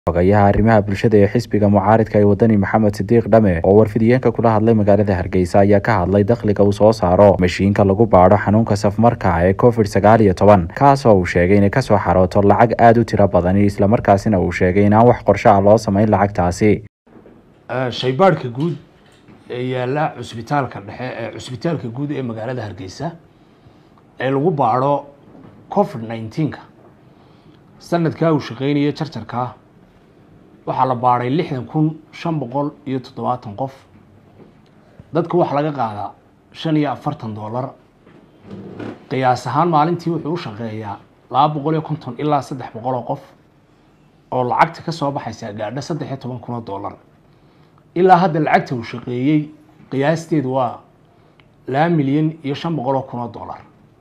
Xogayaha arrimaha bulshada ee xisbiga mucaaradka ee wadani Maxamed Sidiiq Dhame oo warfidiyeenka kula hadlay magaalada Hargeysa ayaa ka hadlay dakhliga uu soo saaro mashiinka lagu baadho xanuunka safmarka ee COVID-19 kaas oo uu sheegay inay ka soo xarooto lacag aad u tiro badan isla markaasina uu sheegay in aan wax qorshe ah loo sameyn lacagtaasi. shaybaadhka guud ee yaala cusbitaalka guud ee magaalada Hargeysa ee lagu baadho COVID-19 sanadka uu shaqeynayay jarjarka waxaa la baaray 6,570 qof dadku waxa laga qaadaa $45 qiyaas ahaan maalintii wuxuu u shaqeeyaa 250 ilaa 300 qof oo lacagta ka soo baxaysa gaadha $13,000 ilaa hadda lacagta uu shaqeeyay qiyaasteedu waa $2,500,000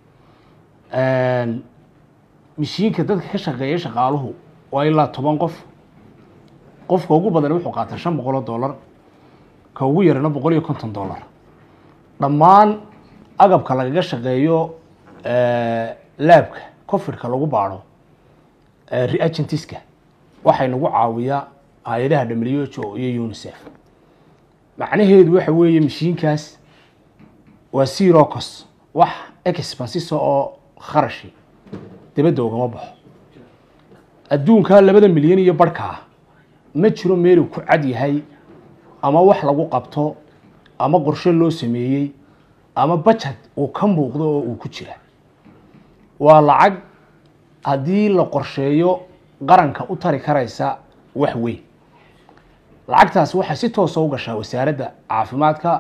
mishiinka dadka ka shaqeeya shaqaaluhu waa ilaa 10 qof qofka ugu badan wuxuu qaataa $500 ka ugu yarna $150 dhammaan agabka lagaga shaqeeyo laabka COVID-ka lagu baadho reagentiska waxay nagu caawiyaa hay'adaha WHO iyo UNICEF macnaheedu waxa weeye mishiinkaas waa zero cost wax expense oo kharashi dibadda ugama baxo adduunka 2 milyan iyo barka ma jiro meel ku cad yahay ama wax lagu qabto ama qorshe loo sameeyay ama budget uu ka muuqdo oo uu ku jira waa lacag hadii la qorsheeyo qaranka u tari karaysa wax weyn lacagtaas waxa si toos ah u gashaa wasaaradda caafimaadka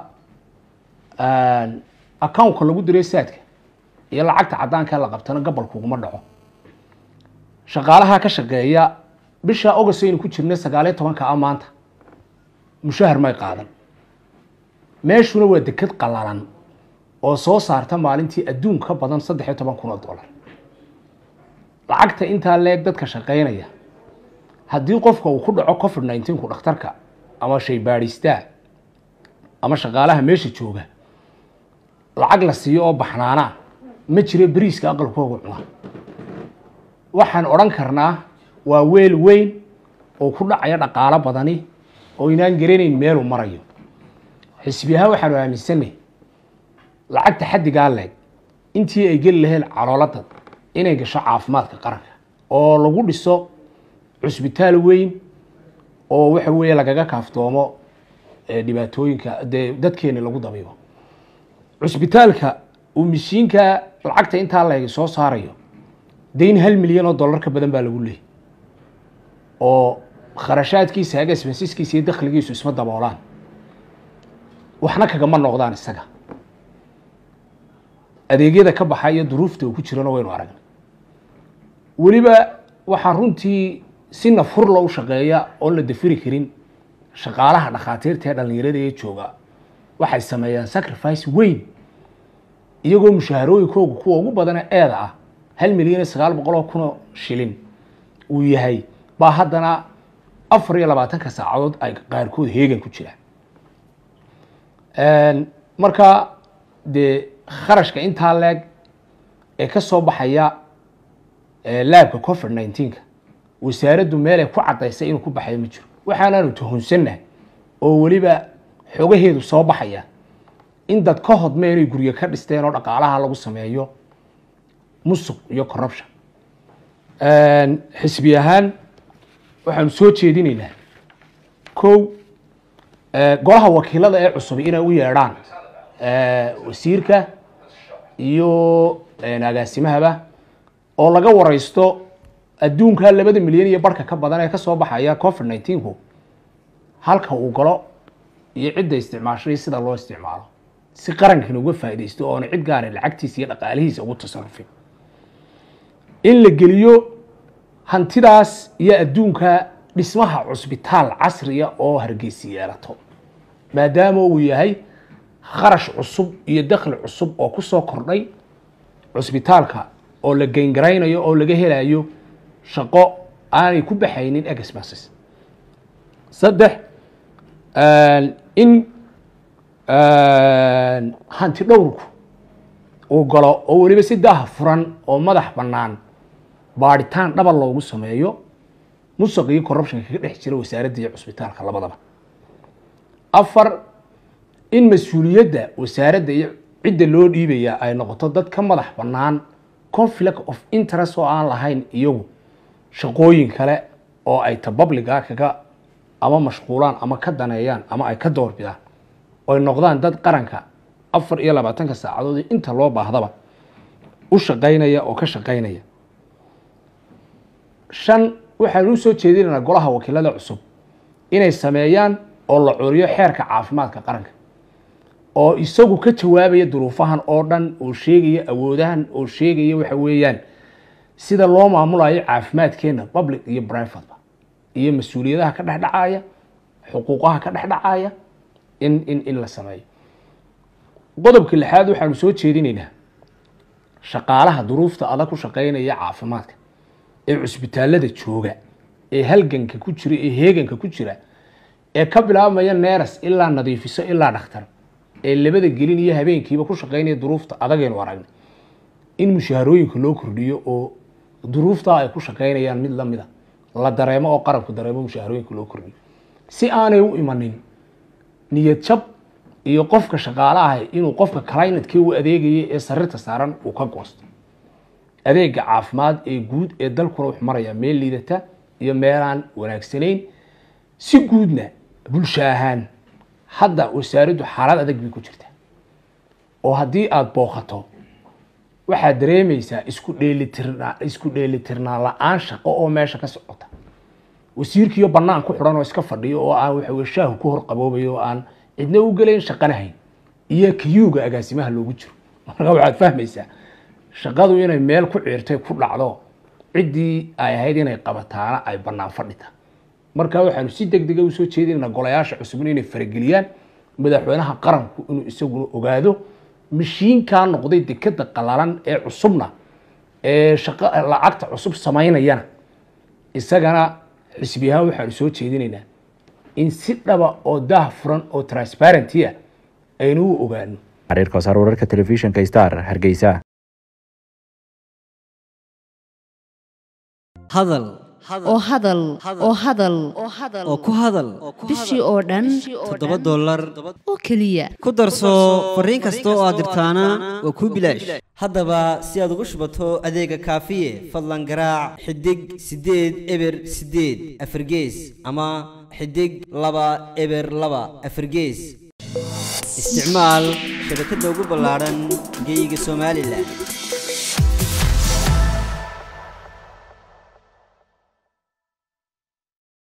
account-ka lagu diray saadka iyo lacagta cadaanka la qabtana gobolka kuma dhaco shaqaalaha ka shaqeeya bisha August aynu ku jirnay 19 maanta mushahar may qaadan meeshuna waa dekad qalalan oo soo saarta maalintii adduunka badan $13,000 lacagta inta leeg dadka shaqeynaya haddii qofka uu ku dhaco COVID-19 ku dhakhtarka ama shay baadhista ama shaqaalaha meesha jooga lacag la siiyo oo baxnaana ma jiro bariiska aqalkooga cuna waxaan oran karnaa waa weel weyn oo ku dhacaya dhaqaale badani oo inaan garanayn meel uu marayo xisbiyaha waxaan aaminsanahay lacagta xaddiga leeg intii ay gal lahayn caloolada inay gasho caafimaadka qaranka oo lagu dhiso cusbitaal weyn oo waxa weeye lagaga kaaftoomo dhibaatooyinka dadkeena lagu dabiibo cusbitaalka uu mishiinka lacagta inta leeg soo saarayo deyn $1 milyan ka badan baa lagu leeyahay oo kharashaadkiisa expenseskiisa iyo dakhligiisu isma daboolaan waxna kaga ma noqdaan isaga adeegyada ka baxay iyo duruufta uu ku jirana waynu aragnay waliba waxa runtii si nafur loo shaqeeya oo la dafiri karin shaqaalaha dhakhaatiirta ee dhalinyarada ee jooga waxay sameeyaan sacrifice weyn iyagoo mushaharooyinkooda kuwa ugu badan eeda ah $1,900,000 shilin uu yahay baa haddana 24 saacadood ay qaarkood heegan ku jiraan marka de kharashka inta leeg ee ka soo baxaya laabka COVID-19 wasaaraddu meel ay ku cadeysay inuu ku baxay ma jiro waxaanaanu tuhunsannahay oo waliba xogaheedu soo baxaya in dad ka hodmeen ay guriga ka dhisteen oo dhaqaalaha lagu sameeyo musuq iyo corruption xisbi ahaan waxaan soo jeedinaynaa golaha wakiilada ee cusub inay u yeedhaan wasiirka iyo agaasimahaba oo laga wareysto adduunka 2 milyan iyo barka ka badan ee ka soo baxaya COVID-19 halka uu galo iyo cidda isticmaashay sida loo isticmaalo si qarankan uga faa'iideysto oo cid gaar ah lacagtiisa iyo dhaqaalihiisa ugu tasarrufin in la geliyo hantidaas iyo adduunka dhismaha cusbitaal casri ah oo Hargeysa yeelato maadaama uu yahay kharash cusub iyo dakhli cusub oo ku soo kordhay cusbitaalka oo la geyngaraynayo oo laga helayo shaqo aanay ku baxaynin expenses in hanti dhowrku oo galo oo waliba si daah furan oo madax bannaan baaritaan dhaba loogu sameeyo musuq iyo corruption kaga dhex jira wasaaradda iyo cusbitaalka labadaba. afar in mas-uuliyadda wasaaradda iyo cidda loo dhiibaya ay noqoto dad ka madax bannaan conflict of interest oo aan lahayn iyagu shaqooyin kale oo ay publica kaga ama mashquulaan ama ka daneeyaan ama ay ka doorbidaan oo ay noqdaan dad qaranka 24 saacadood inta loo baahdaba u shaqeynaya oo ka shaqeynaya. shan waxaan u soo jeedinaynaa golaha wakiilada cusub inay sameeyaan oo la curiyo xeerka caafimaadka qaranka oo isagu ka jawaabaya duruufahan oo dhan oo sheegaya awoodahan oo sheegaya waxa weeyaan sida loo maamulayo caafimaadkeena public iyo private iyo mas'uuliyadaha ka dhaxdhacaya xuquuqaha ka dhaxdhacaya in la sameeyo. qodobka lixaad waxaan soo jeedinaynaa shaqaalaha duruufta adag ku shaqeynaya caafimaadka ee cusbitaalada jooga ee halganka ku jira ee heeganka ku jira ee ka bilaabmaya neeras ilaa nadiifiso ilaa dhakhtar ee labada gelin iyo habeenkiiba ku shaqeynaya duruufta adag ee waraagna in mushaharooyinka loo kordhiyo oo duruufta ay ku shaqeynayaan mid la mid ah la dareemo oo qarabku dareemo mushaharooyinka loo kordhiyo si aanay u imanin niyad jab iyo qofka shaqaalaha inuu qofka client-kii u adeegayay ee sarirta saaran uu ka goosto. adeega caafimaad ee guud ee dalkuna wax maraya meel liidata iyo meelaan wanaagsanayn si guudna bulsho ahaan hadda wasaaraddu xaalad adag bay ku jirtaa oo haddii aad booqato waxaad dareemaysaa isku dheelitirnaan la-aan shaqo oo meesha ka socota. wasiirkiiyo bannaan ku xidhan oo iska fadhiyo oo aan waxa shaahu ku hor qaboobayo oo aan cidna u galayn shaqanahayn iyo kiyuuga agaasimaha loogu jiro. marka waxaad fahmaysaa shaqadu inay meel ku ciirtay ku dhacdo ciddii ay ahayd inay qabataana ay bannaan fadhita. marka waxaanu si degdeg ah u soo jeedinaynaa golayaasha cusub inay farageliyaan madaxweynaha qaranku inuu isaguna ogaado mashiinka noqday dekada qalalan ee cusubna ee shaqo lacagta cusub sameynayana isagana xisbiyaha waxaanu soo jeedinaynaa in si dhaba oo daahfuran oo transparent ah aynu u ogaano. xiriirka wasaar wararka telefishinka Star Hargeysa. hadal oo ku hadal bishii oo dhan $7 oo kaliya ku darso fariin kasta oo aad dirtaana waa ku bilaash. haddaba si aad ugu shubato adeega kaafiye fadlan garaac xidig 8 eber 8 afargees ama xidig 2 eber 2 afargees. isticmaal shabakadda ugu ballaaran geyga Soomaaliland.